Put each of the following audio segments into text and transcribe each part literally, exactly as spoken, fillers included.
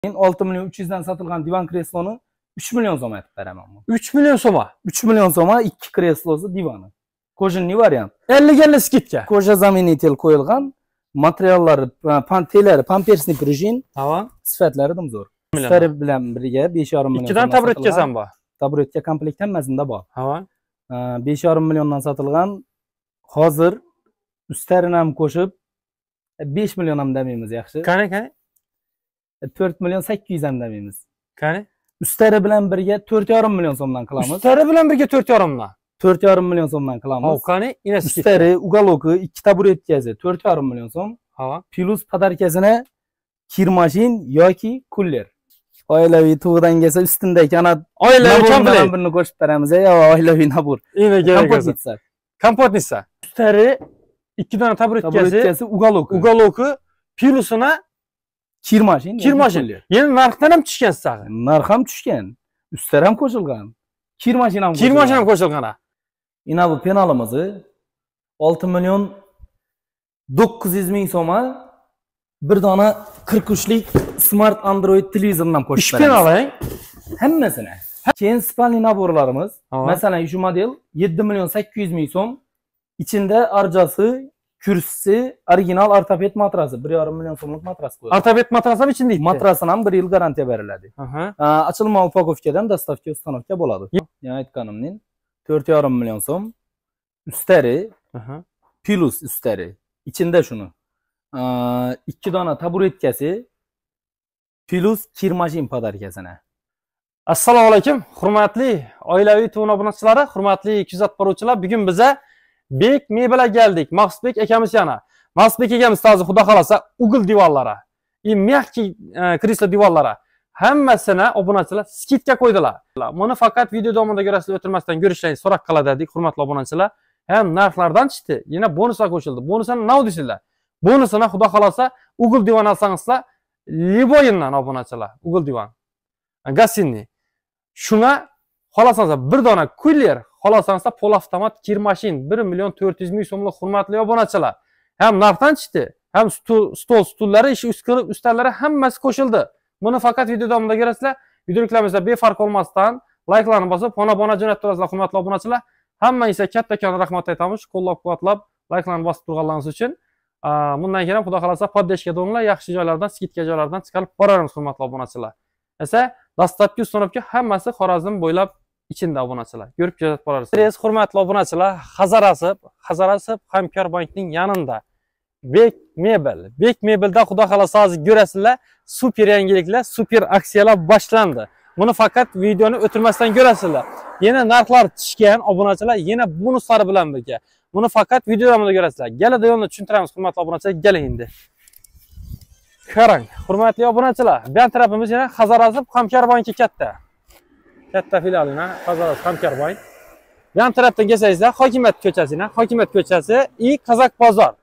Men olti million uch yuz dan sotilgan divan kresloni uch million so'm aytib beraman. uch million so'm. uch million so'm ikki kreslosi divani. Kojinli variant. ellik ellik skidka. Koja zaminatel qo'yilgan, materiallari, pantelari, pampersni prujin. Tamam. Sifatlari ham zo'r. Sifati bilan birga besh yarim million. ikkidan tabretkasan bu. Tabretka komplekt hammasida bor. Tamam. besh yarim milliondan sotilgan. Hozir ustarini ham qo'shib besh million ham demaymiz yaxshi. Qani, qani? to'rt million sakkiz yuz ham demaymiz. Qani? Ustari bilan birga to'rt yarim million so'mdan qilamiz. Ustari bilan birga to'rt yarim dan. to'rt yarim million so'mdan qilamiz. Hop, qani? Ustari, ugaloki, ikki taburetkasi to'rt yarim million so'm. Ha. Plus podarkasini kirmashin yoki kuller. Oilaviy tug'dan kelsa ustunda kanat oilaviy komplekt birini qo'shib beramiz ya, oilaviy nabur. Kompozitsa. Kompozitsa. Ustari ikki dona taburetkasi, taburetkasi ugaloki. Ugaloki plusuna kirmashin. Kirmashin. Yana narxdan ham tushgan sizga. Narx ham tushgan. Ustari ham qo'shilgan. Kirmashin ham qo'shilgan. Kirmashin ham qo'shilgan. Ina bu penalimizni olti million dokuz yuz ming so'mga bir dona qirq uchlik smart Android televizordan qo'shib beramiz. Ish penalang hammasini. Keyin spalni naborlarimiz, masalan, shu model yetti million sakkiz yuz ming so'm. İçinde arjasi, kürsüsü, original ortoped matrası, bir yarim million so'mlik matras qo'yilgan. Ortoped matrası ham içinde iti. Matrasini ham bir yil garantiya beriladi. Açılma upakovkadan dostavka ustanovka bo'ladi. Yani aytganimning to'rt yarim million so'm. Ustari, plus ustari. İçinde shuni. ikki dona taburetkasi plus kirmashin podarkasini. Assalomu alaykum, hurmatli oilaviy to'g'on obunachilari, hurmatli kuzatib boruvchilar. Bugun biza Bek mebelga geldik. Maqsudbek akamiz yana. Maqsudbek akamiz hozir xudo xolasa ugl divanlara, и мягкий kreslo divanlara hammasini obunachilar skidga qo'ydilar. Buni faqat video davomida ko'rasizlar, o'tirmasdan ko'rishlaringiz so'roq qiladi dedik, hurmatli obunachilar. Ham narxlardan chiqdi. Yana bonuslar qo'shildi. Bonusini nima deysizlar? Bonusini xudo xolasa ugl divan olsangizlar, liboyindan obunachilar. Ugl divan. Gasinni. Shuna xohlasangiz bir dona kuller, xohlasangiz polavtomat kirmashin bir million to'rt yuz ming so'mlik hurmatli obunachilar. Ham narxdan chiqdi, ham stol stullari, ish ustallari hammasi qo'shildi. Buni faqat video davomida ko'rasizlar. Videoklarimizda befarq olmasdan likelarni bosib, xona-bona jo'natib turasizlar hurmatli obunachilar. Hammangizga kattakon rahmat aytamiz. Qo'llab-quvvatlab likelarni bosib turganlaringiz uchun. Bundan keyin xudo xolasa poddeshga do'nglar yaxshi joylardan, skidka joylardan chiqarib boramiz hurmatli obunachilar. Esa dastlabki ustunovka hammasi Xorazm bo'ylab içinde obunachilar. Görüp kuzatib borasiz. Hurmatli obunachilar, Hazarasib, Hazarasib Hamkorbankning yanında Bek Mebel. Bek Mebelda xudo xolasa hozir ko'rasizlar, super yangiliklar, super aksiyalar boshlandi. Buni faqat videoni o'tirmasdan ko'rasizlar. Yana narxlar tushgan obunachilar, yana bonuslari bilan birga. Buni faqat video davomida ko'rasizlar. Galada yo'lni tushuntiramiz hurmatli obunachilar, keling endi. Qarang, hurmatli obunachilar, bu tarafimiz yana Hazarasib Hamkorbanki katta. Katta filialina Hazarasib Hamkorbank. Yan tarafdan kelsangizlar, hokimiyat ko'chasina, hokimiyat ko'chasi i Qazaq bozor.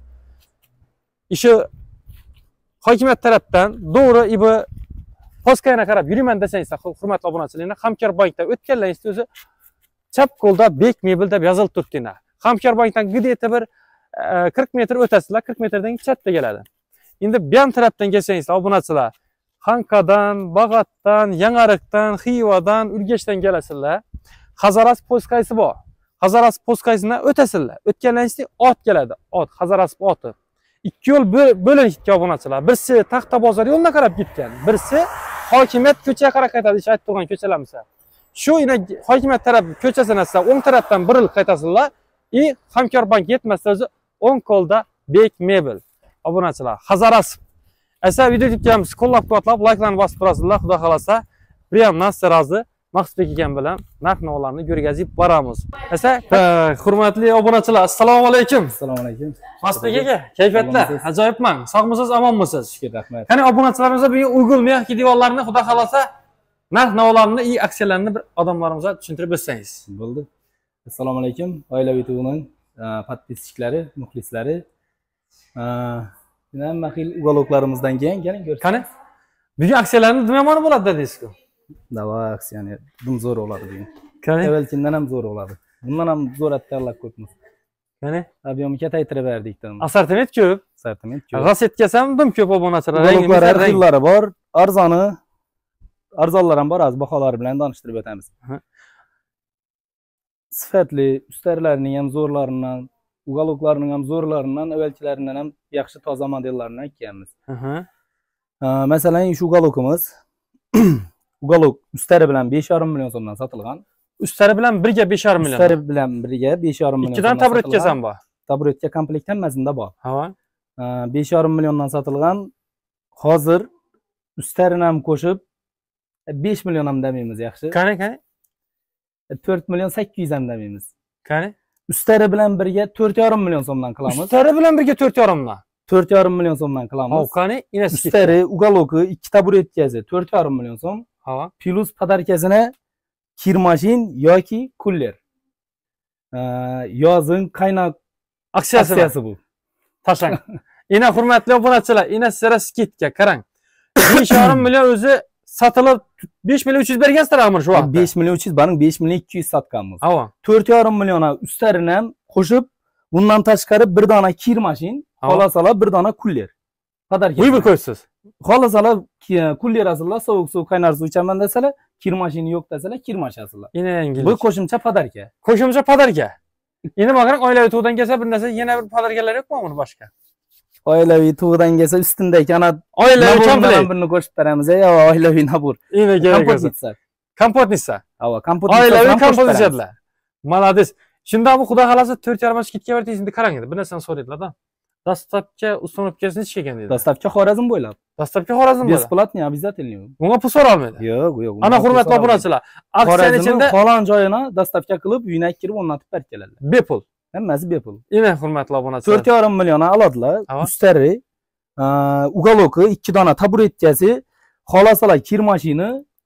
Ishi hokimiyat tarafdan to'g'ri ibi poskayga qarab yuraman desangizlar, hurmatli obunachilar, Hamkorbankda o'tganlaringiz o'zi chap qo'lda Bek Mebel deb yozilib turibdi. Hamkorbankdan gideta bir qirq metr o'tasizlar, qirq metrdan chatda keladi. Endi bu yan tarafdan kelsangizlar, obunachilar, Xankadan, Bag'atdan, Yanariqdan, Xivadan, Urgachdan kelasizlar. Hazarasib poskaysi bor. Hazarasib poskaysidan o'tasizlar. O'tganlaringizda ot keladi. Ot, Hazarasib oti. Ikki yo'l bo'linib ketgan obunachilar. Birsi Taxta bozor yo'lina qarab ketgan, birsi hokimiyat ko'chaga qarab qaytadi, ish aytib turgan ko'chalarimiz. Shu ina hokimiyat taraf ko'chasini sizlar o'ng tarafdan burilib qaytasizlar. I Hamkorbank yetmasa o'zi o'ng qo'lda Bek Mebel. Obunachilar, Hazarasib. Esa video dikamiz qo'llab-quvvatlab, likelarni bosib turasizlar, xudo xolasa. Priyamdan sirazi Maqsudbek akam bilan narx-navolarni ko'rgazib boramiz. Esa hurmatli obunachilar, assalomu alaykum. Assalomu alaykum. Maqsudbek aka, kayfiyatlar ajoyibman. Sog'misiz, omonmisiz? Shukr, rahmat. Qani obunachilarimizga bugun ugl mehki divorlarni xudo xolasa narx-navolarni, i aksiyalarni bir odamlarimizga tushuntirib bersangiz. Bo'ldi. Assalomu alaykum, oilaviy to'g'on podpischiklari, muxlislari. Hamma xil ugaloklarimizdan keyin keling ko'rsak. Qani? Bugun aksiyalarni nima ma'no bo'ladi dedingiz-ku? Davo aksiyani bum zo'r bo'ladi bugun. Qani? Evvelkindan ham zo'r bo'ladi. Bundan ham zo'r tayyorlab qo'yibmiz. Qani? Ob'yomni kattaytirib berdik. Assortiment ko'p. Assortiment ko'p. G'asetkasi ham dim ko'p obunachilar. Ranglari, xillari bor. arzanı arzonlar ham bor, az baholar bilan tanishtirib o'tamiz. Sifatli, ustarlarning ham zo'rlaridan, ugaloklarning ham zo'rlaridan, avvalgilaridan ham yaxshi toza modellaridan ekkanmiz. Masalan, shu ugalokimiz ugalok ustari bilan besh yarim million so'mdan sotilgan. Ustari bilan birga besh yarim million. Ustari bilan birga besh yarim million. Ikkidan tabletga ham bor. Tabletga komplekt hammasida bor. Ha. besh yarim milliondan sotilgan. Hozir ustarini ham qo'shib besh million ham demaymiz yaxshi. Qani, qani? to'rt million sakkiz yuz ham demaymiz. Qani? Ustari bilan birga to'rt yarim million so'mdan qilamiz. Ustari bilan birga to'rt yarim dan. to'rt yarim million so'mdan qilamiz. Ha, qani? Ustari, ugaloki, ikki taburetkasi to'rt yarim million so'm. Ha. Plus podarkasini kir mashin yoki kuller. Yozin qaynoq aksiyasi bu. Tashlang. Ina hurmatli obunachilar, ina sizlarga skidga qarang. besh yarim million o'zi sotilib besh million uch yuz bergansizlar amir shu vaqtda. besh million uch yuz, baring besh million ikki yuz sotganmiz. Ha. to'rt yarim million ustarini ham qo'shib, bundan tashqari bir dona kir mashin, xolasalar bir dona kuller. Podarka. Voy bir ko'rsiz. Xolasalar kuller asizlar, sovuq suv qaynar suv ichaman desalar, kir mashini yo'q desalar, kir mashin asizlar. Ina yangilik. Bu qo'shimcha podarka. Qo'shimcha podarka. Endi qarang, oilaviy to'ydan kelsa bir narsa, yana bir podarkalar yo'qmi buni boshqa? Oilaviy to'ydan kelsa ustindagi kana oilaviy komplekt birini qo'shib beramiz, yo oilaviy nabur. Ina kompozitsa. Kompozitsa. Havo, kompozitsa. Oilaviy kompozitsalar. Malades. Shunda bu xudo xolasa to'rt yarim skidga berdi, endi qarang edi. Bir narsani so'raydilar-da. Dastavka uстановкасы necha kelgan dedi. Dastavka Xorazm bo'ylab. Dastavka Xorazm bo'ylab. Бесплатный, обязательный. Bunga pul so'ra olmaydi. Yo'q, yo'q. Ana hurmatli obunachilar, aksiyaning ichida Xolan joyini dastavka qilib, uyga kirib o'rnatib berib keladilar. Bepul. Hammasi bepul. Ina hurmatli obunachilar. to'rt yarim million oladilar. Ustari, ugaloki, ikki dona taburetkasi, xolasalar kir mashini,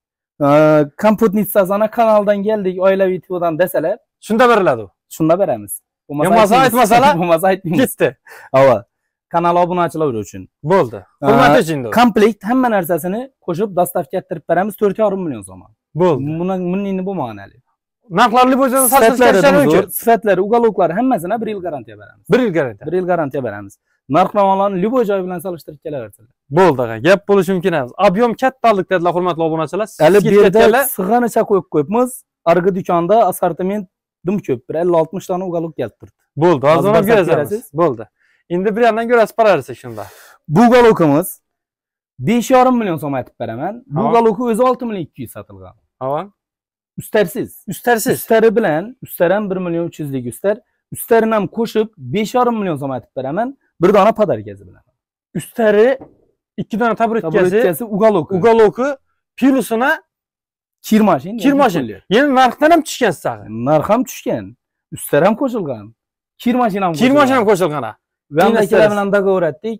kompotnitsasini kanaldan keldik, oilaviy to'ydan desalar, shunda beriladi. Shunda beramiz. Bo'lmasa aytmasalar, bo'lmasa aytmaymiz. Ketdi. Havo. Kanal obunachilar uchun. Bo'ldi. Hurmat uchun. Komplekt hamma narsasini qo'shib dastavka ettirib beramiz to'rt yarim million so'm. Bo'ldi. Buni buningni bo'lmagan hali. Narxlarni bo'yicha sotishlar sifatlari, ugaloklar hammasini bir yil garantiya beramiz. bir yil garantiya. bir yil garantiya beramiz. Narx-navolarni liboy joy bilan solishtirib kelaversinlar. Bo'ldi, aka. Gap bo'lishi mumkin emas. Ob'yom kattalik dedilar hurmatli obunachilar. Hali bu yerda sig'anicha qo'yib qo'yibmiz. Argi do'konda assortiment dim ko'p. bir ellik oltmish dona ugalok kelib turibdi. Bo'ldi, arzonroq berasiz. Bo'ldi. Endi bir yandan ko'rasiz pararsiz shunda. Bu ugalokimiz besh yarim million so'm aytib beraman. Bu ugaloki o'zi olti million ikki yuz sotilgan. Ha. Ustarsiz. Ustarsiz. Ustari bilan, ustaram bir million uch yuz lik ustar. Ustarini ham qo'shib besh yarim million so'm aytib beraman. Bir dona podarkasi bilan. Ustari ikki dona taburetkasi, ugaloki. Ugaloki pilusuna kir mashin. Kir mashin. Yana narxdan ham tushgan sizga. Narx ham tushgan. Ustar ham qo'shilgan. Kir mashin ham qo'shilgan. Kir mashin ham qo'shilgan. Vandakilar bilan dogovor etdik.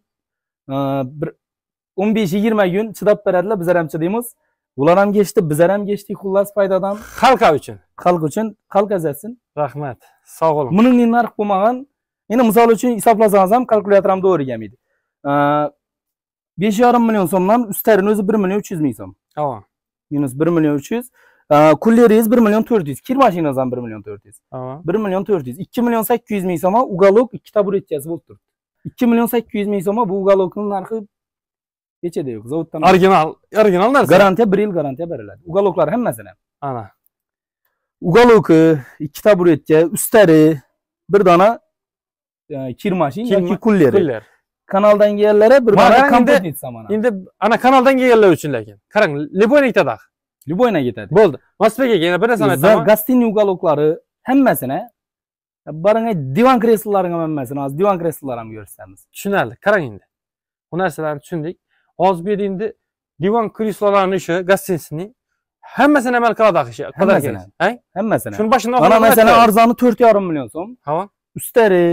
Bir o'n besh yigirma kun chidab beradilar, bizlar ham chidaymiz. Ular ham geçti, bizlar ham geçdik, xullas foydadan. Xalq uchun. Xalq uchun, xalq azatsin. Rahmat. Sog' bo'ling. Buning narx bo'lmagan. Endi misol uchun hisoblasangiz ham kalkulyator ham to'g'ri kelmaydi. besh yarim million so'mdan ustarini o'zi bir million uch yuz ming so'm. Ha. Minus bir million uch yuz. Kulleringiz bir million to'rt yuz. Kir mashinangiz ham bir million to'rt yuz. Ha. bir million to'rt yuz. ikki million sakkiz yuz ming so'm ugalok ikki taburetkasi bo'lib turibdi. ikki million sakkiz yuz ming so'm bu ugalokning narxi nechada yo'q? Zavoddan. Original, original narsa. Garantiya bir yil garantiya beriladi. Ugaloklar hammasini. Ana. Ugaloki, ikki taburetka, ustari, bir dona kir mashin yoki kulleri. Kanaldan kelganlar bir dona kompozitsa mana. Endi ana kanaldan kelganlar uchun lekin. Qarang, Liboyna ketadi. Liboyna ketadi. Bo'ldi. Masbek aka yana bir narsani aytaman. Gastiniy ugaloklari hammasini baringa divan kreslolariga hammasini, hozir divan kreslolari ham ko'rsatamiz. Tushunarli. Qarang endi. Bu narsalarni tushundik. Hozir bu yerda endi divan kreslolarining ishi, gastinining hammasini amal qiladi ishi. Hammasini. Ha? Hammasini. Shuni boshini mana masalan arzoni to'rt yarim million so'm. Ha. Ustari,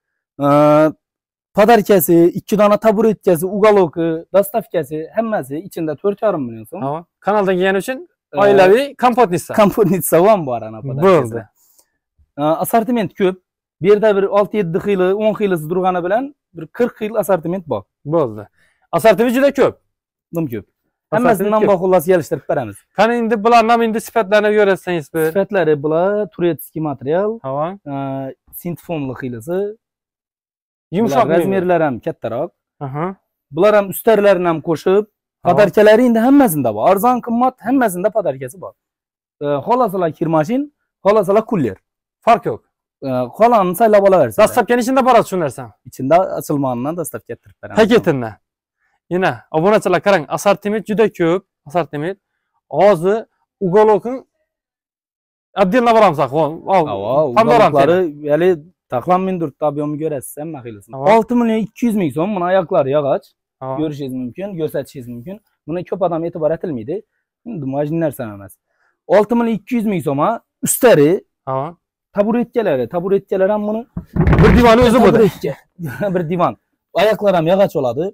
podarkasi, ikki dona taburetkasi, ugaloki, dastavkasi hammasi ichida to'rt yarim million so'm. Ha. Kanaldan kelgani uchun oilaviy kompotnitsa. Kompotnitsa ham bor ana podarkasi. Bo'ldi. Assortiment ko'p. Bu yerda bir olti yetti xili, o'n xilisi turgani bilan bir qirq xil assortiment bor. Bo'ldi. Assortiment juda ko'p. Nim ko'p. Hammasidan bor xullas kelishtirib beramiz. Qani endi bularni ham endi sifatlarini ko'rsangiz bir. Sifatlari bular turetskiy material, ha, sintefonli xilasi. Yumshoq razmerlari ham kattaroq. Aha. Bular ham ustarlarini ham qo'shib Padarkalari endi hammasida bor. Arzon, qimmat hammasida padarkasi bor. Xohlasalar kirmashin, xohlasalar kuller. Farq yo'q. Qolanini saylab olaversin. Dastavkaning ichida boradi shu narsa. Ichida ochilmanidan dastavka kirib beramiz. Paketindan. Yana obunachilar qarang, assortiment juda ko'p, assortiment. Hozir uголокning отдельно boramiz, Pandoralari, ya'ni taqlanmin turibdi, ob'yomni ko'rasiz, hamma xilisi. olti million ikki yuz ming so'm, buni oyoqlari yog'och. Ko'rishingiz mumkin, ko'rsatishingiz mumkin. Buni ko'p odam e'tibor etilmaydi. Endi majin narsa emas. olti million ikki yuz ming so'm, ustari, taburetkalari, taburetkalar ham buni bir divani o'zi bo'ladi. Bir divan. Oyoqlar ham yog'och bo'ladi.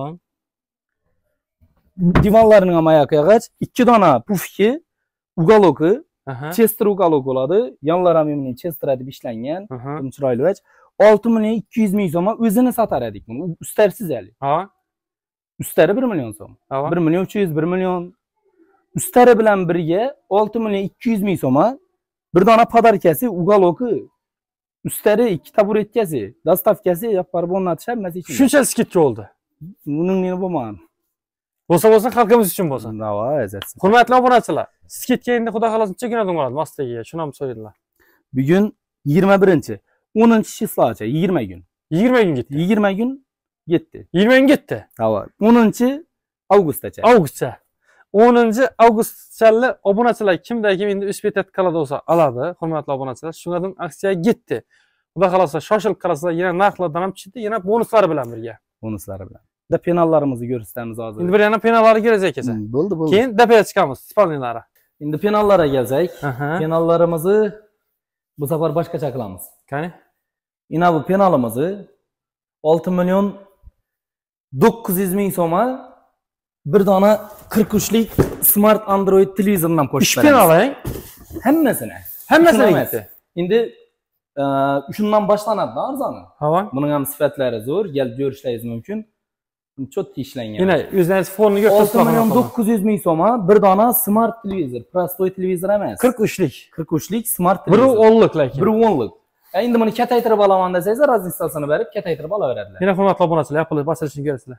Divanlarning ham oyoqi yog'och, ikki dona pufki, ugaloki, Chester ugalok bo'ladi. Yonlar ham men Chester deb ishlangan. Chiroyli vach. olti million ikki yuz ming so'm o'zini sotar edik buni. Ustarsiz hali. Ha. Ustari bir million so'm. bir million uch yuz, bir million. Ustari bilan birga olti million ikki yuz ming so'm. Bir dona padarkasi, ugaloki, ustari, ikki taburetkasi, dastavkasi, yapar bo'lmatish hammasi ichida. Shuncha skidka oldi. Buning nima bo'lmadi? Bo'lsa bo'lsa xalqimiz uchun bo'lsin. Navoiy azatsin. Hurmatli obunachilar, skidka endi xudo xolasa necha kundan bo'ladi Moskvaga? Shuni ham so'raydilar. Bugun yigirma birinchi, o'ninchi chislagacha yigirma kun. yigirma kun ketdi. yigirma kun ketdi. yigirma kun ketdi. Navoiy. o'ninchi avgustgacha. Avgustgacha. o'ninchi avgustgacha obunachilar kimda kim endi uspetət qiladi bo'lsa, oladi. Hurmatli obunachilar, shundan aksiyaga ketdi. Xudo xolasa shoshilib qarasa, yana narxlardan ham tushdi, yana bonuslari bilan birga. Bonuslari bilan. Da penallarimizni ko'rsatamiz hozir. Endi bir yana penallarga kelsak ekan. Bo'ldi, bo'ldi. Keyin dapaga chiqamiz, spalnilari. Endi penallarga kelsak, penallarimizni bu safar boshqacha qilamiz. Qani? Ina bu penalimizni olti million dokuz yuz ming so'm bir dona qirq uchlik smart Android televizordan qo'shib beramiz. Penalang? Hammasini. Hammasini ketdi. Endi shundan boshlanadi arzoni. Ha. Buning ham sifatlari zo'r, kelib ko'rishingiz mumkin. Cho'tki ishlangan. Yana o'zingiz fonni ko'rsatib olti million dokuz yuz ming so'm bir dona smart televizor, prostoy televizor emas. qirq uchlik. qirq uchlik smart televizor. bir o'nlik lekin. bir o'nlik. Endi buni kataytirib olaman desangiz, raznistasini berib kataytirib olaveradilar. Yana hurmatli obunachilar, Apple bosilishini ko'rasizlar.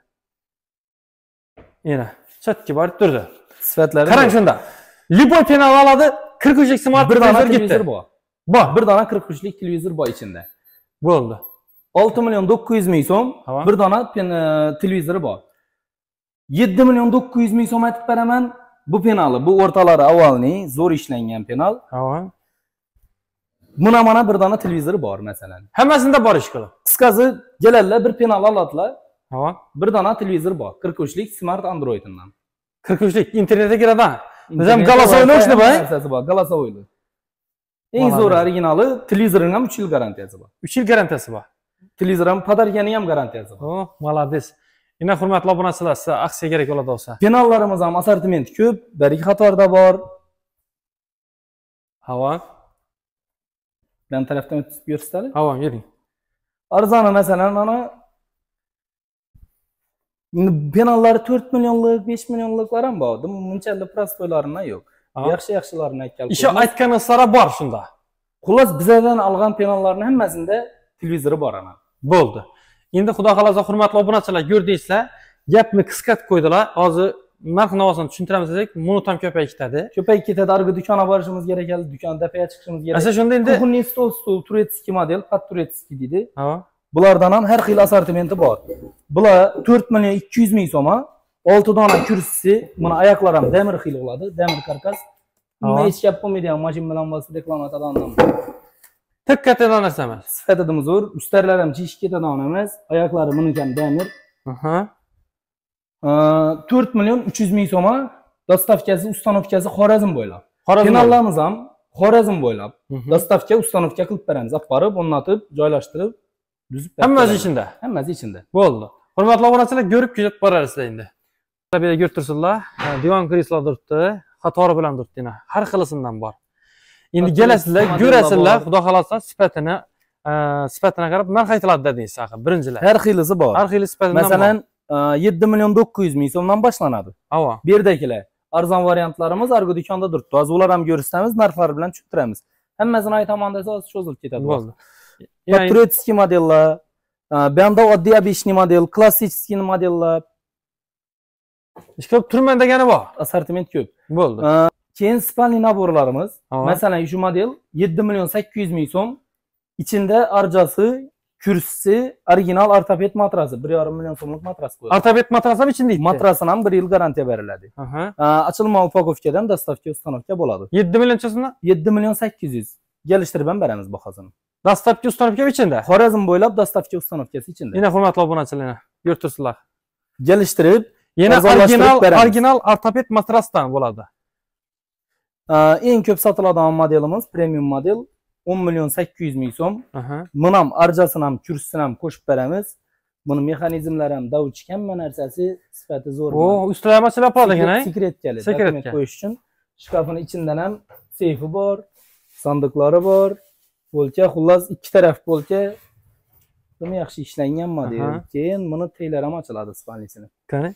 Yana cho'tki borib turdi. Sifatlari. Qarang shunda. Liboy penal oladi, qirq uchlik smart televizor bor. Bor, bir dona qirq uchlik televizor bor ichida. Bo'ldi. olti million dokuz yuz ming so'm bir dona televizori bor. yetti million dokuz yuz ming so'm aytib beraman. Bu penali, bu o'rtalari avvalning zo'r ishlangan penal. Ha. Buna mana bir dona televizori bor masalan. Hammasida bor ish qilib. Qisqasi, kelarlar bir penal oladilar. Ha. Bir dona televizor bor, qirq uchlik smart Android'dan. qirq uchlik internetga kiradi. Biz ham galasoyni o'shni bor. Galasoyli. Eng zo'r originali televizorning ham uch yil garantiyasi bor. uch yil garantiyasi bor. Televizor ham padarkaning ham garantiyasi bor. Oh, malades. Yana hurmatli obunachilar, sizga aksiya kerak bo'ladi bo'lsa. Penallarimiz ham assortiment ko'p, bir-ikki qatorda bor. Havo. Ben tarafdan o'tib ko'rsatadi. Havo, yering. Arzoni masalan mana penallari to'rt millionlik, besh millionliklar ham bor. Bunchalik prostoylaridan yo'q. Yaxshi-yaxshilarini aytgan. Isho aytganingizlar bor shunda. Xullas bizlardan olgan penallarning hammasida televizori bor ana. Bo'ldi. Endi xudo xolasa hurmatli obunachilar, ko'rdingizlar, gapni qisqartib qo'ydilar. Hozir narx-navosini tushuntiramiz desak, minut ham ko'payib ketadi. Ko'payib ketadi, arga do'konga borishimiz kerak, hali do'konda dapaga chiqishimiz kerak. Asal shunda endi kuxonniy stol stul turetskiy model, pat turetskiy deydi. Ha. Bulardan ham har xil assortimenti bor. Bular to'rt million ikki yuz ming so'm, olti dona kursisi, buni oyoqlar ham demir xil bo'ladi, demir karkas. Nima hech gap bo'lmaydi, mashin bilan bosib reklama qiladigan. Tek katdan narsa emas. Sifatida zo'r, ustarlar ham chishib ketadigan emas, oyoqlari buniki ham demir. Aha. to'rt million uch yuz ming so'm, dastavkasi, ustanovkasi Xorazm bo'ylab. Penallarimiz ham Xorazm bo'ylab. Dastavka, ustanovka qilib beramiz, olib borib, o'rnatib, joylashtirib, tuzib beramiz. Hammasi ichida. Hammasi ichida. Bo'ldi. Hurmatli obunachilar, ko'rib kuzatib borasizlar endi. Tabiiy ko'rib tursinlar, divan kreslo turibdi, qatori bilan turibdi yana. Har xilisidan bor. Endi kelasizlar, ko'rasizlar, xudo xolasa sifatini, sifatini qarab narx aytiladi dedingiz axir, birinchilar. Har xilisi bor. Har xil sifatidan bor. Masalan, yetti million dokuz yuz ming so'mdan boshlanadi. Havo. Bu yerdagilar arzon variantlarimiz argo do'konda turibdi. Hozir ular ham ko'rsatamiz, narxlar bilan tushuntiramiz. Hammasini aytaman desa, hozir cho'zilib ketadi. Bo'ldi. Turetskiy modellar, bu yerda oddiy обычный model, klassik modellar, İş ko'p turman degani bor. Assortiment ko'p. Bo'ldi. Keyin spalniy naborlarimiz. Tamam. Masalan, shu model yetti million sakkiz yuz ming so'm. İçinde arcası, kürsüsü, original ortoped matrası. bir yarim million so'mlik matras ko'yildi. Ortoped matras ham ichinde. Matrasına ham bir yil garantiya beriladi. Aha. Açılma upakovkadan dostavka ustanovka bo'ladi. yetti millionchasini yetti million sakkiz yuz. Geliştirib ham beramiz bahosini. Dostavka ustanovka ichinde. Xorazm bo'ylab dostavka ustanovkasi ichinde. Yine hurmatli obunachilar, ko'rtursizlar. Geliştirib, Yine arzonlashtirib original beramiz. original ortoped matrasdan bo'ladi. Eng ko'p sotiladigan modelimiz premium model on million sakkiz yuz ming so'm. Aha. Bunam arjasini ham, kursisini ham qo'shib beramiz. Buni mexanizmlari ham davchi hamma narsasi sifati zo'r. O, ustalama chilab qoldi ekan, ay? Sekretgali. Sekretga qo'yish uchun shkafini içinden ham seyfi bor, sandıkları bor, bolka, xullas ikki taraf bolka. Buni yaxshi ishlangan model. Keyin buni teylari ham ochiladi spalnisini. Qani?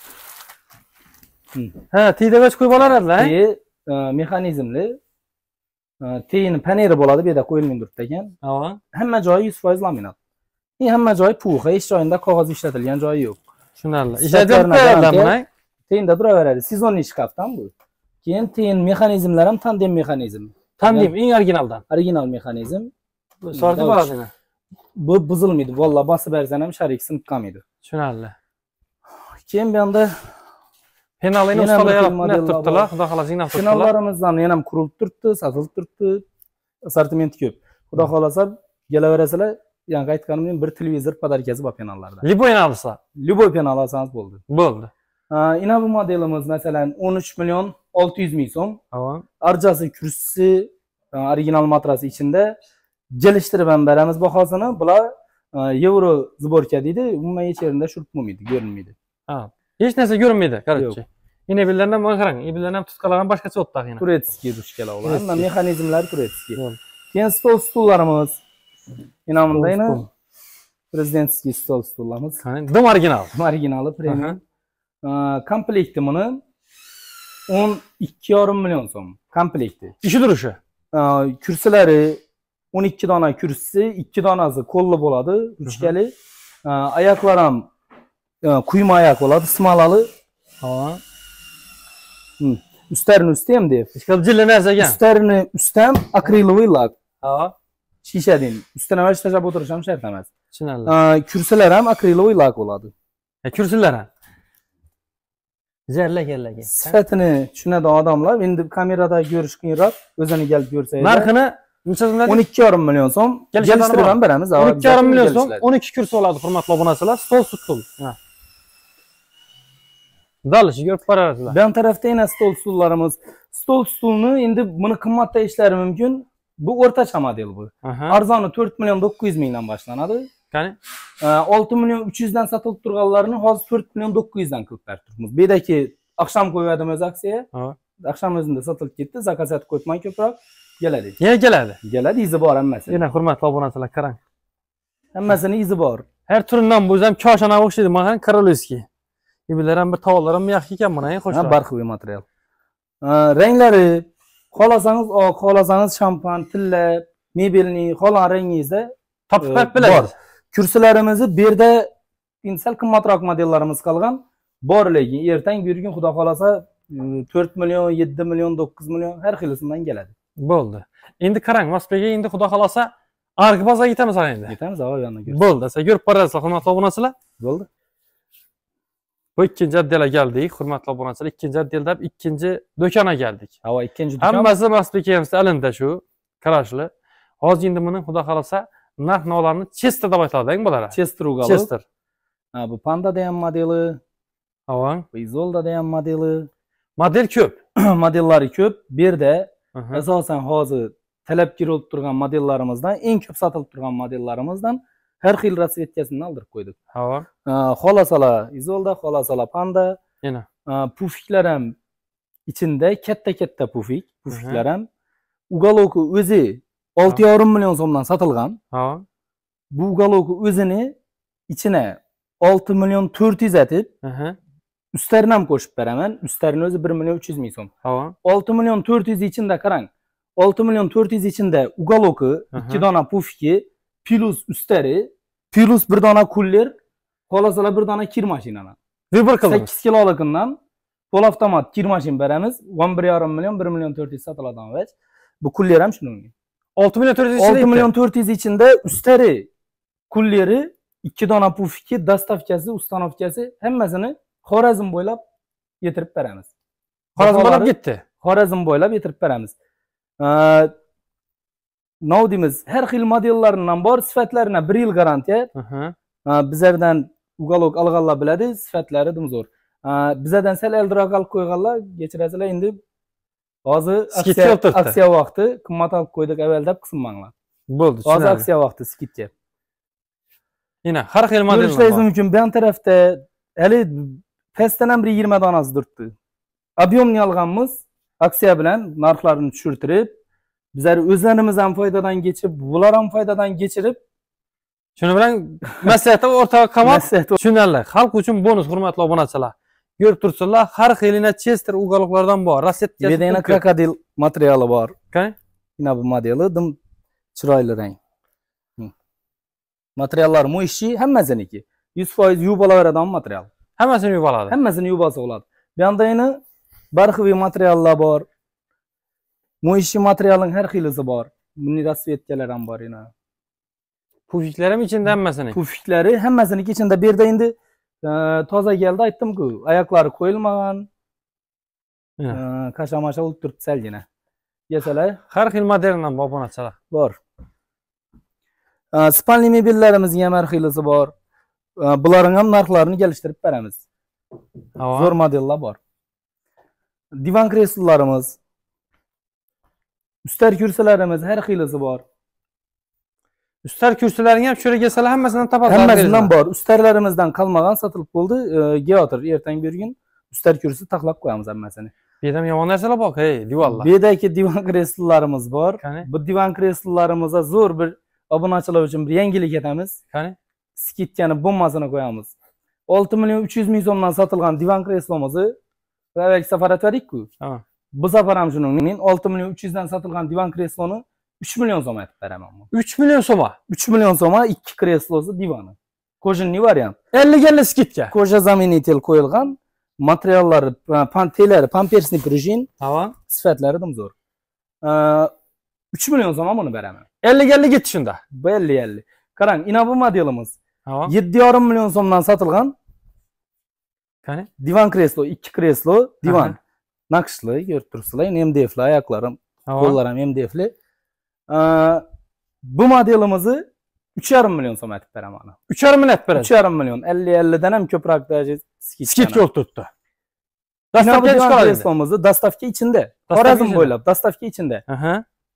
Ha, teydagach qo'yib olaradilar. Tey mexanizmli. Teyini paneri bo'ladi, bu yerda qo'yilmaydi turibdi ekan. Ha. Hamma joyi yuz foiz laminat. E hamma joyi puxa, hech joyida qog'oz ishlatilgan joyi yo'q. Tushunarli. Ishlatib qo'yadilar buni. Teyinda turaveradi. Sezonli shkafdan bu. Keyin teyin mexanizmlar ham tandem mexanizm. Tandem eng originaldan. Original mexanizm. Sorti bo'ladi. Bu buzilmaydi. Valla bosib bersan ham sharik sinib qolmaydi. Tushunarli. Keyin bu yerda penalini ustalayib turibdilar. Xudo xolasa inab turibdilar. Penallarimizdan yana ham qurilib turibdi, sotilib turibdi. Assortimenti ko'p. Xudo xolasa kelaverasizlar. Yani aytganimdek bir televizor podarkasi bor penallarda. Liboy alsa. Liboy penal olsangiz bo'ldi. Bo'ldi. Yine bu modelimiz masalan on uch million olti yuz ming so'm. Tamam. Arjasi, kursisi, original matrasi içinde geliştirib ham beramiz bahosini. Bular euro zborka deydi. Umuman hech yerda shurp bo'lmaydi, ko'rinmaydi. Ha. Hech narsa ko'rinmaydi, qarorchi. Yine billardan mana qarang, billardan tutqalagan boshqacha o'tdi yine. Turetskiy dushkalar ular. Hamma mexanizmlar Turetskiy. Keyin stol stullarimiz. Yine bunda yine prezidentskiy stol stullarimiz. Dim original. Originali premium. Komplekti buni on ikki yarim million so'm. Komplekti. İşi duruşu. Kursilari on ikki dona kursisi, ikki donasi qo'lli bo'ladi, uchkali. Oyoqlar ham quyma oyoq bo'ladi, smolalı. Ha. Üstlerini üstü ham deb. Ishqilib jilla narsa ekan. Üstlerini üstem akriloviy lak. Ha. Shishadan. Üstüne var tashlab o'tirish ham shart emas. Tushunarli. Kursilar ham akriloviy lak bo'ladi. Ha, kursilar ham. Zerlak yerlarga. Sifatini tushunadigan odamlar endi kamerada ko'rish qiyinroq, o'zini kelib ko'rsangiz. Narxini necha on ikki yarim million so'm. Kelishtirib ham beramiz. on ikki yarim million so'm, on ikki kursi oladi, hurmatli obunachilar. Stol stul. Ha. Dalish ko'rib qarasizlar. Bu tarafda yana stol stullarimiz. Stol stulni endi buni qimmatda ishlari mumkin. Bu o'rtacha model bu. Arzoni to'rt million dokuz yuz mingdan boshlanadi. Qani? olti million uch yuz dan sotilib turganlarini hozir to'rt million dokuz yuz dan qilib berib turibmiz. Bu yerdagi akşam qo'ydim o'z aksiya. Akşam o'zida sotilib ketdi. Zakazat qo'yman ko'proq keladi. Yana keladi. Keladi, izi bor hammasi. Yana hurmatli obunachilar, qarang. Hammasini izi bor. Her turidan bu ham koshana o'xshaydi, mana Karolevskiy. Ibular ham bir tovalar ham yaxshi ekan, mana xo'sh. Ha, barxil material. Ranglari xohlasangiz oq, xohlasangiz shampan, tilla, mebelni xohlagan rangingizda topib biladi. Kursilarimizni bu yerda insal qimmatroq modellarimiz qolgan. Bor lekin ertang bir kun xudo xolasa to'rt million, yetti million, dokuz million har xilisidan keladi. Bo'ldi. Endi qarang, Moskvaga endi xudo xolasa Arg bozorga ketamiz endi. Ketamiz, ava yanına ko'rib. Bo'ldi, siz ko'rib borasizlar, hurmatli obunachilar. Bo'ldi. Bu ikkinchi oddelga keldik, hurmatli obunachilar. Ikkinchi oddelda ikkinchi do'kona keldik. Hava ikkinchi do'kon. Hammasi Moskvamizda alinda shu, qarashli. Hozir endi buni xudo xolasa narx-navolarni Chester deb aytiladi, bular. Chester ugalı. Chester. Ha, bu Panda'da ham modeli. Hava. Bu Izolda'da ham modeli. Model ko'p. Modellari ko'p. Bu yerda asosan hozir talab kelib turgan modellarimizdan, eng ko'p sotilib turgan modellarimizdan har xil rasvetkasini oldirib qo'ydik. Hava. Xolasalar Izolda, xolasalar Panda. Yana. Pufiklar ham ichida katta-katta pufik, pufiklar ham. Ugaloki o'zi olti yarim million so'mdan sotilgan. Ha. Bu ugaloki o'zini ichine olti million to'rt yuz atib, üstlerini ham qo'shib beraman. Üstlerini o'zi bir million uch yuz ming so'm. Ha. olti million to'rt yuz ichida qarang. olti million to'rt yuz ichida ugaloki, ikki dona pufki, plus üstleri, plus bir dona kuller, xolasalar bir dona kir mashinani. Vibir qildingiz. sakkiz kiloligidan pol avtomat kir mashin beramiz. o'n bir yarim million, bir million to'rt yuz sotiladigan vech. Bu kulyer ham shuningdek. olti million to'rt yuz olti million to'rt yuz ichida ustari, kulleri, ikki dona pufiki, dastavkasi, ustanovkasi hammasini Xorazm bo'ylab yetirib beramiz. Xorazm bo'ylab ketdi. Xorazm bo'ylab yetirib beramiz. Nov deymiz, har xil modellaridan bor, sifatlariga bir yil garantiya. Bizlardan ugalog alganlar biladi, sifatlari dim zo'r. Bizlardan sal eldiroq olib qo'yganlar, kechirasizlar, endi hozir aksiya aksiya vaqti qimmat olib qo'ydik avvaldan qismanglar. Bo'ldi, tushunarli. Hozir aksiya vaqti skidga. Yana har xil model bor. Ko'rishingiz mumkin, bu tarafda hali pastdan ham bir yigirma donasi turibdi. Ob'yomni olganmiz, aksiya bilan narxlarini tushirtirib, bizlar o'zlarimiz ham foydadan kechirib, bular ham foydadan kechirib, shuni bilan maslahatda o'rtaga qamab, tushunarli. Xalq uchun bonus, hurmatli obunachilar. Ko'rib tursinlar, har xilina Chester ugaloklardan bor. Rosetka, yana krokodil materiali bor. Qani? Mana bu modeli dim chiroyli rang. Materiallar mo'yshi hammasiniki. yuz foiz yuvib olaveradigan material. Hammasini yuvib oladi. Hammasini yuvib olsa bo'ladi. Bu yerda yana barxiviy materiallar bor. Mo'yshi materialning har xilisi bor. Buning rasvetkalar ham bor yana. Pufiklar ham ichida hammasini. Pufiklari hammasiniki ichida. Bu yerda endi toza keldi, aytdim-ku, oyoqlari qo'yilmagan. Qashamasha olib turibdi salgina. Yesalar, har xil modeldan bor obunachilar. Bor. Spalni mebellarimiz ham har xilisi bor. Bularning ham narxlarini kelishtirib beramiz. Zo'r modellar bor. Divan kreslolarimiz, ustar kursilarimiz har xilisi bor. Ustar kursilaring ham shura kelsalar hammasidan topasiz. Hammasidan bor. Ustarlarimizdan qolmagan sotilib bo'ldi. Geotir ertang bir kun ustar kursi taxlab qo'yamiz hammasini. Bu yerda yomon narsalar bor, hey, divanlar. Bu yerdagi divan kreslolarimiz bor. Bu divan kreslolarimizga zo'r bir obunachilar uchun bir yangilik etamiz. Qani? Skidkani bommasini qo'yamiz. olti million uch yuz ming so'mdan sotilgan divan kreslomizni avvalgi safar aytdik-ku. Bu safar ham shuning olti million uch yuz dan sotilgan divan kresloni uch million so'm aytib beraman. uch million so'm. uch million so'm ikki kreslosi divani. Kojinli variant. ellik ellik skidka. Koja zamenitel qo'yilgan, materiallari, pantelari, pampersni prujin. Tamam. Sifatlari ham zo'r. uch million so'm buni beraman. ellik ellik ketdi shunda. Bu ellik ellik. Qarang, ina bu modelimiz. Tamam. yetti yarim million so'mdan sotilgan. Qani? Divan kreslo, ikki kreslo, divan. Naqshli, ko'rib turibsizlar, M D F'li oyoqlarim, qo'llarim M D F'li. Bu modelimizni uch yarim million so'm aytib beraman. uch yarim million aytib berasiz. uch yarim million, ellik ellik dan ham ko'proq skidka. Skidka olib turibdi. Dastavka kreslomizning dastavka ichida. Xorazm bo'ylab dastavka ichida. Aha.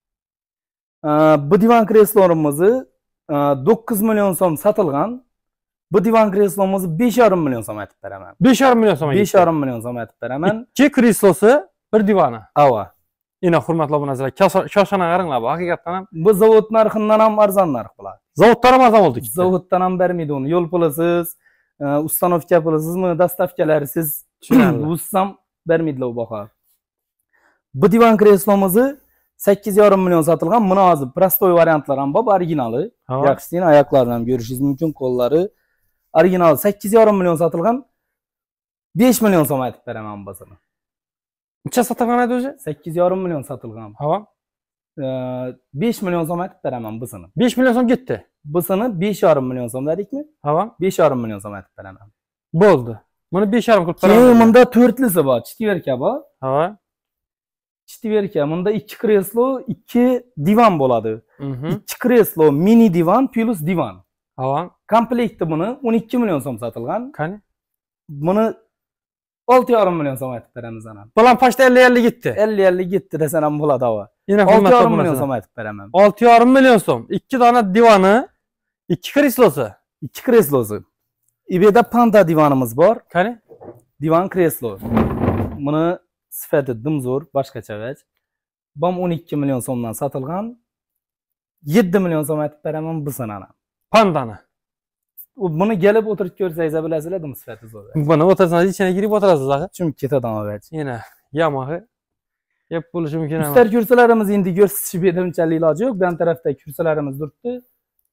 Bu divan kreslorimizni to'qqiz million so'm sotilgan. Bu divan kreslomizni besh yarim million so'm aytib beraman. besh yarim million so'm. besh yarim million so'm aytib beraman. ikki kreslosi, bir divani. Ava. Ina hurmatli obunachilar, shoshana qaringlar, bu haqiqatan ham bu zavod narxidan ham arzon narx bo'ladi. Zavoddan ham arzon bo'ldi. Zavoddan ham bermaydi uni. Yo'l pulisiz, ustanovka pulisizmi, dastavkalarisiz ussam bermaydilar u baho. Bu divan kreslomizni sakkiz yarim million sotilgan. Buni hozir prostoy variantlar ham bor, originali. Yaxshisi, oyoqlarini ham ko'rishingiz mumkin, qo'llari. Original sakkiz yarim million sotilgan. besh million so'm aytib beraman basini. Necha sotilgan edi o'zi? sakkiz yarim million sotilgan. Ha. besh million so'm aytib beraman basini. besh million so'm ketdi. Basini besh yarim million so'm dedikmi? Ha. besh yarim million so'm aytib beraman. Bo'ldi. Buni besh yarim qilib beraman. Keyin bunda to'rtlisi bor, chitverka bor. Ha. Chitverka, bunda ikki kreslo, ikki divan bo'ladi. ikki kreslo, mini divan plus divan. Ha. Komplekti buni o'n ikki million so'm sotilgan. Qani? Buni olti yarim million so'm aytib beramiz ana. Bilan pashta ellik ellik ketdi. ellik ellik ketdi desam ham bo'ladi ava. olti yarim million so'm aytib beraman. olti yarim million so'm. ikki dona divani, ikki kreslosi. ikki kreslosi. İbeda panda divanimiz bor. Qani? Divan kreslo. Buni sifati dimzo'r, boshqacha vach. Bom o'n ikki million so'mdan sotilgan. yetti million so'm aytib beraman bu sanani. Pandani. Buni kelib o'tirib ko'rsangiz bilasizlar, dim sifati zo'r. Buni o'tirsangiz ichine girib o'tirasiz axir. Chunki ketadigan vach. Yana Yamaha yep bo'lishi mumkin emas. Ustar kursilarimiz endi ko'rsatish bedimchalik iloji yo'q. Bu tarafda kursilarimiz turibdi.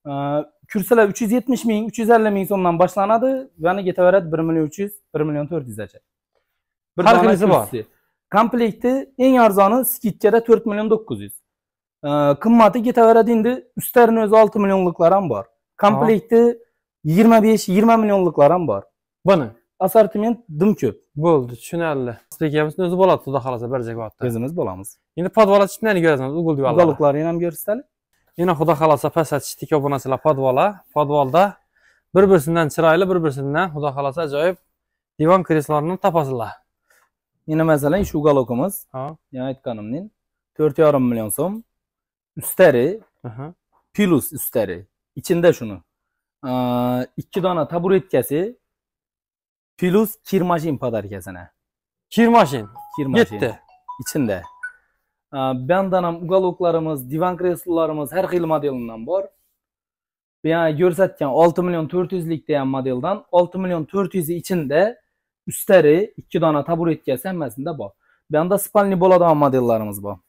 Kursalar uch yuz yetmish ming, uch yuz ellik ming so'mdan boshlanadi. Yana ketaveradi bir million uch yuz, bir million to'rt yuz gacha. Bir Har dona xilisi bor. kursi. Komplekti eng arzoni skidkada to'rt million dokuz yuz. Qimmati ketaveradi endi ustarini o'zi olti millionliklar ham bor. Komplekti yigirma besh yigirma millionliklar ham bor. Buni Assortiment dim ko'p. bo'ldi, tushunarli. Masbekamizni o'zi bo'ladi, xudo xolasa bir joyga otdi. O'zimiz bo'lamiz. Endi podvola chiqishini ko'rasiz, ugul diyorlar. Ugaluklarini ham ko'rsatali. Yana xudo xolasa pasatishdik obunachilar podvola. Podvolda bir-birisidan chiroyli, bir-birisidan xudo xolasa ajoyib divan kreslolarini topasizlar. Yana masalan shu ugalokimiz, ha, yana aytganimning to'rt yarim million so'm. Ustari, plus ustari. İçinde şunu. ikki dona taburetkasi plus kir mashin podarkasini. Kir mashin. Kir mashin. Yetti. İçinde. Bandanam ugaloklarimiz, divan kreslolarimiz har xil modelidan bor. Bu yana ko'rsatgan olti million to'rt yuz lik degan modeldan olti million to'rt yuz ichida ustari, ikki dona taburetkasi hammasida bor. Bu yanda spalni bo'ladigan modellarimiz bor.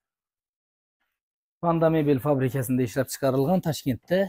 Panda Mebel fabrikasida ishlab chiqarilgan Toshkentda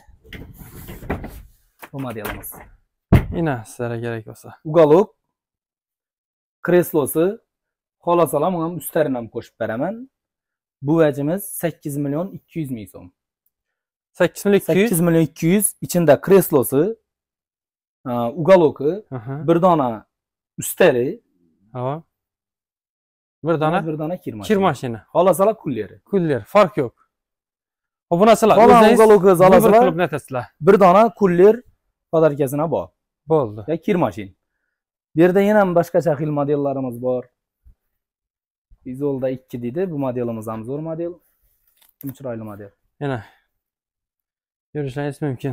bu modelimiz. Ina sizlarga kerak bo'lsa. Ugalok kreslosi xolasalam ham ustarini ham qo'shib beraman. Bu vajimiz sakkiz million ikki yuz ming so'm. sakkiz million ikki yuz. sakkiz million ikki yuz içinde kreslosi, ugaloki, bir dona ustari, ha. Bir dona bir dona kir mashini. Kir mashini. Xolasalar kulleri. Kuller, fark yo'q. Obunachilar, o'zingiz bir dona kuller podarkasina bor. Bo'ldi. Ya kir mashin. Bu yerda yana boshqacha xil modellarimiz bor. Izolda ikki deydi. Bu modelimiz ham zo'r model. Kim chiroyli model. Yana ko'rishingiz mumkin.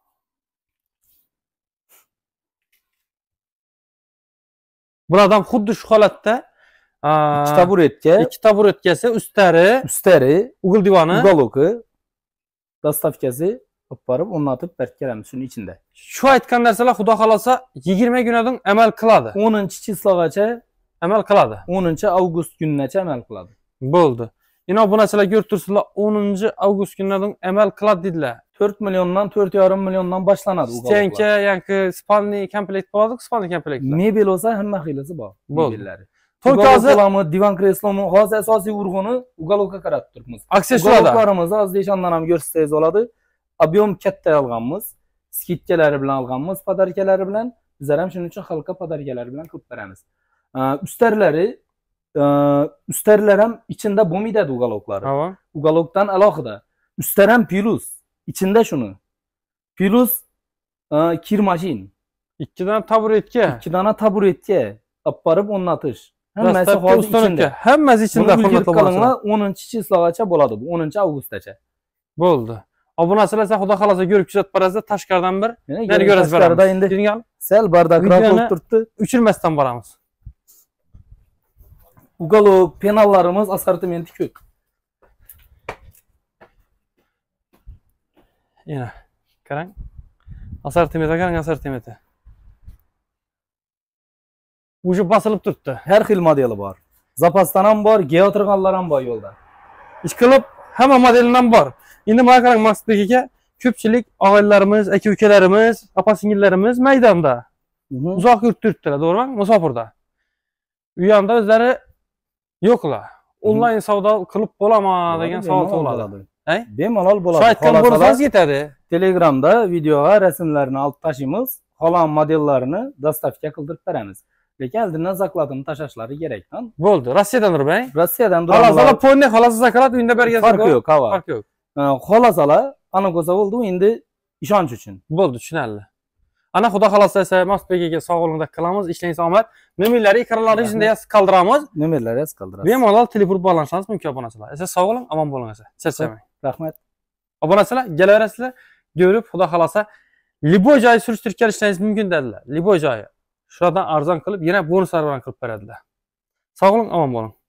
Bulardan xuddi shu holatda ikki taburetka, ikki taburetkasi, ustari, ustari, ugul divani, ugaloki, dastavkasi olib borib o'rnatib berib kelamiz shuni ichida. Shu aytgan narsalar xudo xolasa yigirma kundan amal qiladi. o'ninchi chislagacha amal qiladi. o'ninchi avgust kunigacha amal qiladi. Bo'ldi. Ino bunachilar ko'rib turibsizlar, o'ninchi avgust kunidan amal qiladi dedilar. to'rt milliondan to'rt yarim milliondan boshlanadi ugaloklar. Stenka, yoki spalni komplekt bo'ladi, spalni komplekt. Mebel bo'lsa hamma xilasi bor. Mebellari. To'g'ri hozir divan kreslomi hozir asosiy urg'uni ugalokka qaratib turibmiz. Aksessuarlar. Ugaloklarimizni o'zbekistondan ham ko'rsatsangiz bo'ladi. Ob'yom katta olganmiz. Skidkalari bilan olganmiz, podarkalari bilan. Bizlar ham shuning uchun xalqqa podarkalari bilan qilib beramiz. Ustarlari, ustarlar ham ichida bo'lmaydi ugaloklari. Ugalokdan alohida. Ustar ham plus. İçinde şunu. Plus kir mashin. ikki dona taburetka. ikki dona taburetka. Olib borib o'rnatish. Hammasi hozir ichida. Hammasi ichida qilinglar. o'ninchi chislagacha bo'ladi bu. o'ninchi avgustgacha. Bo'ldi. Obunachilar esa xudo xolasa ko'rib kuzatib borasizlar, tashqaridan bir. Nari ko'rasiz tashqarida endi sal bardaqroq bo'lib turibdi. Uchirmasdan boramiz. Ugalok penallarimiz assortimenti ko'p. Yana qarang. Assortimenti qarang, assortimenti. Uje bosilib turibdi. Har xil modeli bor. Zapasdan ham bor, geotirganlar ham bor yo'lda. Ishqilib hamma modeldan bor. Endi mana qarang Masbek aka, ko'pchilik og'aylarimiz, aka-ukalarimiz, opa-singillarimiz maydonda. Uzoq yurib turibdilar, to'g'rimi? Musofirda. U yerda o'zlari yo'qlar. Onlayn savdo qilib bo'ladimi degan savol tug'iladi. Bemalol bo'ladi. Shu aytgan bo'lsangiz yetadi. Telegramda videoga rasmlarni olib tashiymiz, qolgan modellarini dastavka qildirib beramiz. Lekin oldindan zakladini tashashlari kerakdan. Bo'ldi. Rossiyadan turibang? Rossiyadan turib. Xolosala ponni, xolosala zaklad uyda bergan. Farqi yo'q, hava. Farqi yo'q. Xolosala ana ko'sa bo'ldi, endi ishonch uchun. Bo'ldi, tushunarli. Ana xudo xolasa esa Masbek aka sog'lig'ida qilamiz, ishlaysiz omad. Nomerlari ekranlar yuzida yozib qoldiramiz. Nomerlari yozib qoldiramiz. Bemalol telefon bog'lanishingiz mumkin obunachilar. Esa sog' bo'ling, omon bo'ling esa. Charchamang. Rahmat. Obunachilar, kelaverasizlar. Ko'rib, xudo xolasa liboy joyi surishtirib kelishingiz mumkin dedilar. Liboy joyi. Shuradan arzon qilib, yana bonuslar bilan qilib beradilar. Sog' bo'ling, omon bo'ling.